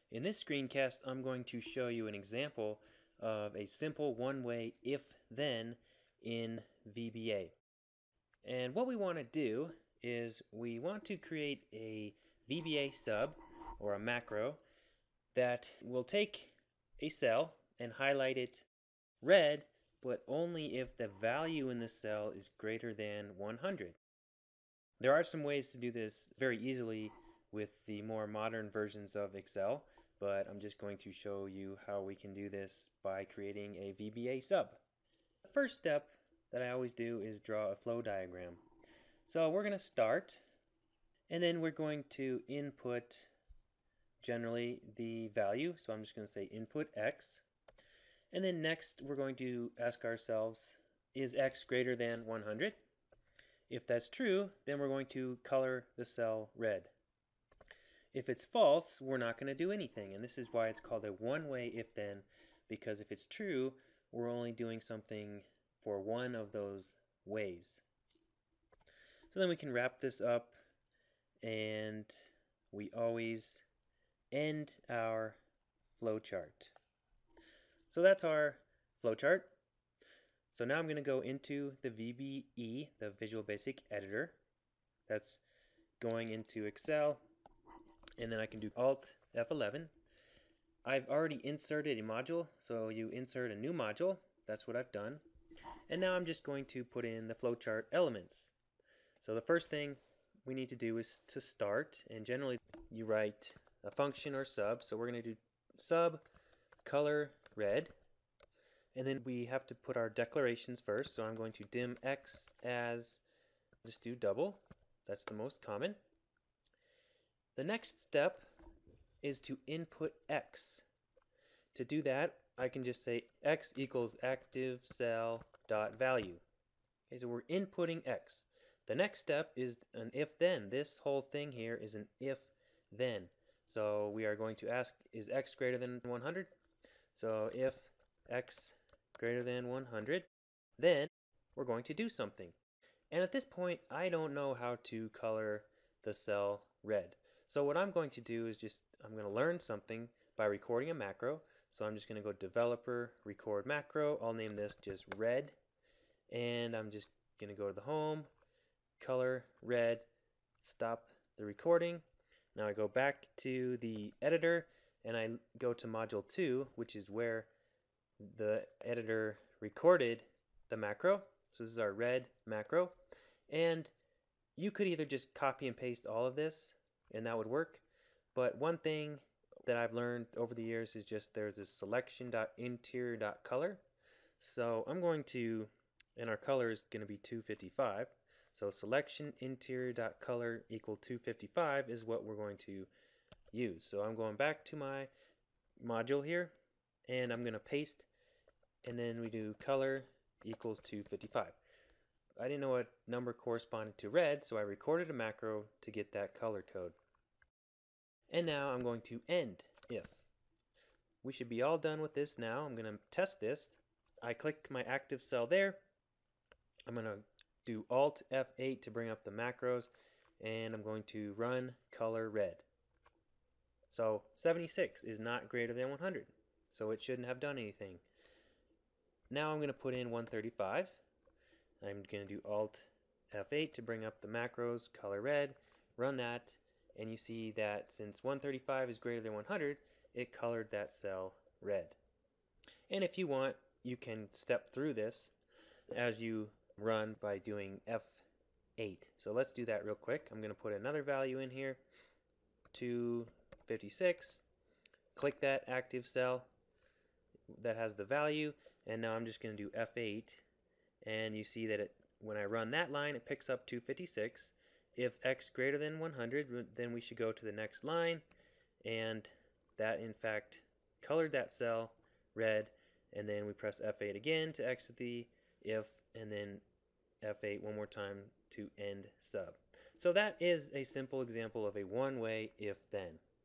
In this screencast, I'm going to show you an example of a simple one-way if-then in VBA. And what we want to do is we want to create a VBA sub or a macro that will take a cell and highlight it red, but only if the value in the cell is greater than 100. There are some ways to do this very easily with the more modern versions of Excel, but I'm just going to show you how we can do this by creating a VBA sub. The first step that I always do is draw a flow diagram. So we're going to start, and then we're going to input generally the value. So I'm just going to say input x. And then next we're going to ask ourselves, is x greater than 100? If that's true, then we're going to color the cell red. If it's false, we're not going to do anything, and this is why it's called a one-way if-then, because if it's true, we're only doing something for one of those ways. So then we can wrap this up, and we always end our flowchart. So that's our flowchart. So now I'm going to go into the VBE, the Visual Basic Editor. That's going into Excel, and then I can do Alt F11. I've already inserted a module, so you insert a new module. That's what I've done. And now I'm just going to put in the flowchart elements. So the first thing we need to do is to start, and generally you write a function or sub. So we're going to do sub color red. And then we have to put our declarations first. So I'm going to dim x as, just do double. That's the most common. The next step is to input x. To do that, I can just say x equals active cell dot value. Okay, so we're inputting x. The next step is an if-then. This whole thing here is an if-then. So we are going to ask, is x greater than 100? So if x greater than 100, then we're going to do something. And at this point, I don't know how to color the cell red. So what I'm going to do is I'm going to learn something by recording a macro. So I'm just going to go developer, record macro. I'll name this just red. And I'm just going to go to the home, color red, stop the recording. Now I go back to the editor and I go to module 2, which is where the editor recorded the macro. So this is our red macro. And you could either just copy and paste all of this and that would work. But one thing that I've learned over the years is just there's this selection.interior.color. So I'm going to, and our color is going to be 255. So selection interior.color equal 255 is what we're going to use. So I'm going back to my module here and I'm going to paste, and then we do color equals 255. I didn't know what number corresponded to red, so I recorded a macro to get that color code. And now I'm going to end if. We should be all done with this now. I'm going to test this. I click my active cell there. I'm going to do Alt F8 to bring up the macros, and I'm going to run color red. So 76 is not greater than 100, so it shouldn't have done anything. Now I'm going to put in 135. I'm going to do Alt F8 to bring up the macros, color red, run that, and you see that since 135 is greater than 100, it colored that cell red. And if you want, you can step through this as you run by doing F8. So let's do that real quick. I'm going to put another value in here, 256. Click that active cell that has the value, and now I'm just going to do F8, and you see that when I run that line, it picks up 256. If x greater than 100, then we should go to the next line, and that in fact colored that cell red, and then we press F8 again to exit the if, and then F8 one more time to end sub. So that is a simple example of a one-way if-then.